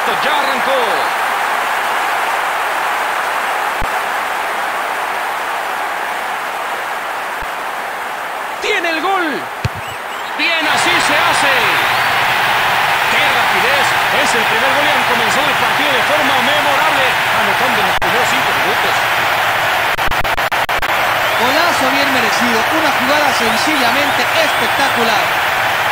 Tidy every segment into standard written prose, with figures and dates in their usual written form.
Esto ya arrancó. ¡Tiene el gol! ¡Bien, así se hace! ¡Qué rapidez! Es el primer gol y han comenzado el partido de forma memorable, anotando en los primeros 5 minutos. Golazo bien merecido, una jugada sencillamente espectacular.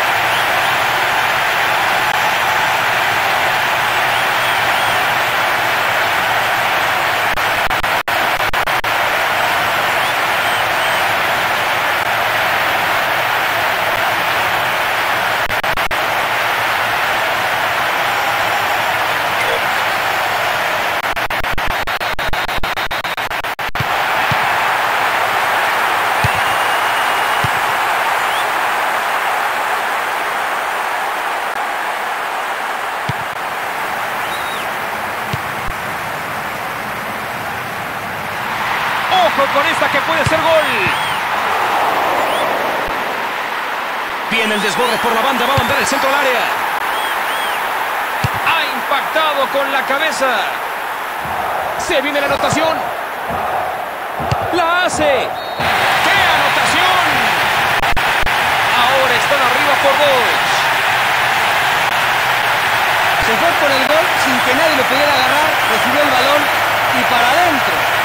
¡Ojo con esta que puede ser gol! Viene el desborde por la banda, va a mandar el centro al área. Ha impactado con la cabeza. Se viene la anotación. ¡La hace! ¡Qué anotación! Ahora están arriba por 2. Se fue por el gol sin que nadie lo pudiera agarrar, recibió el balón y para adentro.